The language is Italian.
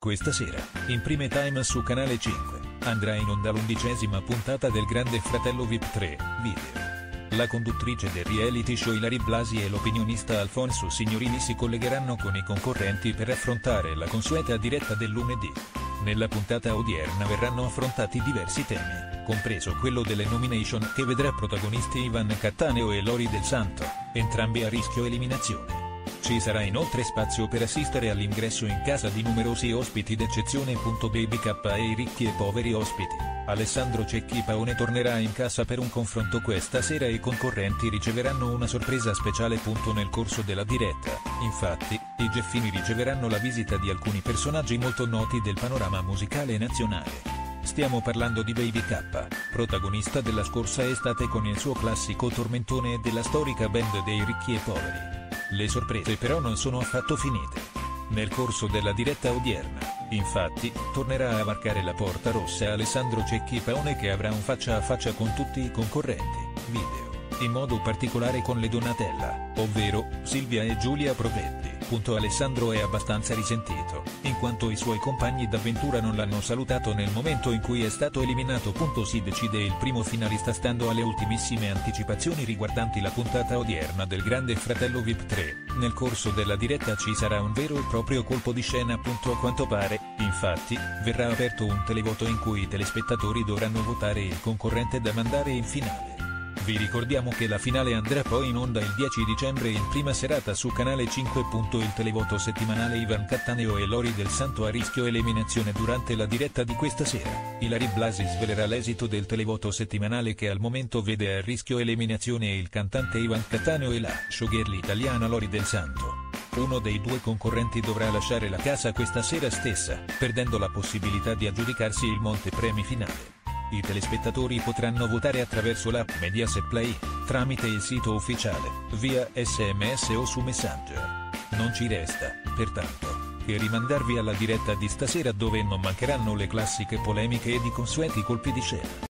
Questa sera, in prime time su Canale 5, andrà in onda l'11ª puntata del Grande Fratello VIP 3, video. La conduttrice del reality show Ilary Blasi e l'opinionista Alfonso Signorini si collegheranno con i concorrenti per affrontare la consueta diretta del lunedì. Nella puntata odierna verranno affrontati diversi temi, compreso quello delle nomination che vedrà protagonisti Ivan Cattaneo e Lori Del Santo, entrambi a rischio eliminazione. Ci sarà inoltre spazio per assistere all'ingresso in casa di numerosi ospiti d'eccezione. Baby K e i ricchi e poveri ospiti. Alessandro Cecchi Paone tornerà in casa per un confronto questa sera e i concorrenti riceveranno una sorpresa speciale. Nel corso della diretta, infatti, i Geffini riceveranno la visita di alcuni personaggi molto noti del panorama musicale nazionale. Stiamo parlando di Baby K, protagonista della scorsa estate con il suo classico tormentone e della storica band dei ricchi e poveri. Le sorprese però non sono affatto finite. Nel corso della diretta odierna, infatti, tornerà a varcare la porta rossa Alessandro Cecchi Paone, che avrà un faccia a faccia con tutti i concorrenti, video, in modo particolare con le Donatella, ovvero Silvia e Giulia Provetti. Alessandro è abbastanza risentito, in quanto i suoi compagni d'avventura non l'hanno salutato nel momento in cui è stato eliminato. Si decide il primo finalista stando alle ultimissime anticipazioni riguardanti la puntata odierna del Grande Fratello VIP 3. Nel corso della diretta ci sarà un vero e proprio colpo di scena. A quanto pare, infatti, verrà aperto un televoto in cui i telespettatori dovranno votare il concorrente da mandare in finale. Vi ricordiamo che la finale andrà poi in onda il 10 dicembre in prima serata su Canale 5. Il televoto settimanale Ivan Cattaneo e Lori Del Santo a rischio eliminazione. Durante la diretta di questa sera, Ilary Blasi svelerà l'esito del televoto settimanale che al momento vede a rischio eliminazione il cantante Ivan Cattaneo e la showgirl italiana Lori Del Santo. Uno dei due concorrenti dovrà lasciare la casa questa sera stessa, perdendo la possibilità di aggiudicarsi il montepremi finale. I telespettatori potranno votare attraverso l'app Mediaset Play, tramite il sito ufficiale, via SMS o su Messenger. Non ci resta, pertanto, che rimandarvi alla diretta di stasera, dove non mancheranno le classiche polemiche ed i consueti colpi di scena.